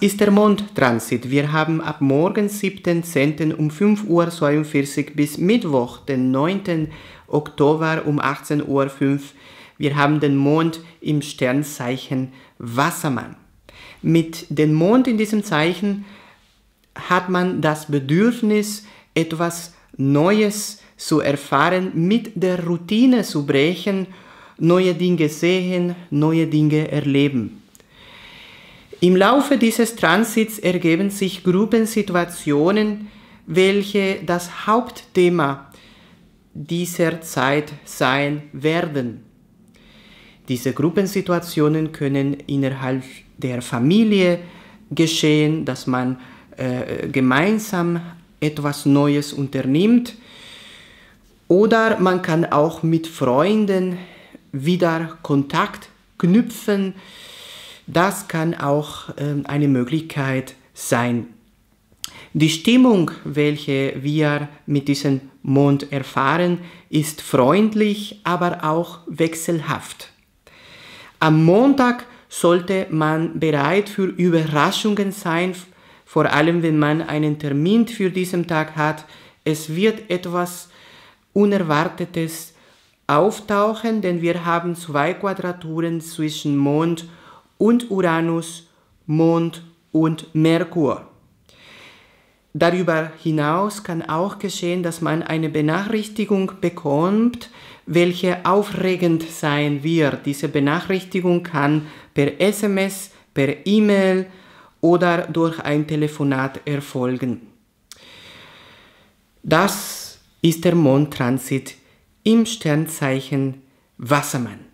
ist der Mondtransit? Wir haben ab morgen 7.10. um 5.42 Uhr bis Mittwoch, den 9. Oktober um 18.05 Uhr. Wir haben den Mond im Sternzeichen Wassermann. Mit dem Mond in diesem Zeichen hat man das Bedürfnis, etwas Neues zu erfahren, mit der Routine zu brechen, neue Dinge sehen, neue Dinge erleben. Im Laufe dieses Transits ergeben sich Gruppensituationen, welche das Hauptthema dieser Zeit sein werden. Diese Gruppensituationen können innerhalb der Familie geschehen, dass man gemeinsam etwas Neues unternimmt, oder man kann auch mit Freunden wieder Kontakt knüpfen. Das kann auch eine Möglichkeit sein. Die Stimmung, welche wir mit diesem Mond erfahren, ist freundlich, aber auch wechselhaft. Am Montag sollte man bereit für Überraschungen sein, vor allem wenn man einen Termin für diesen Tag hat. Es wird etwas Unerwartetes auftauchen, denn wir haben 2 Quadraturen zwischen Mond und Uranus, Mond und Merkur. Darüber hinaus kann auch geschehen, dass man eine Benachrichtigung bekommt, welche aufregend sein wird. Diese Benachrichtigung kann per SMS, per E-Mail oder durch ein Telefonat erfolgen. Das ist der Mondtransit im Sternzeichen Wassermann.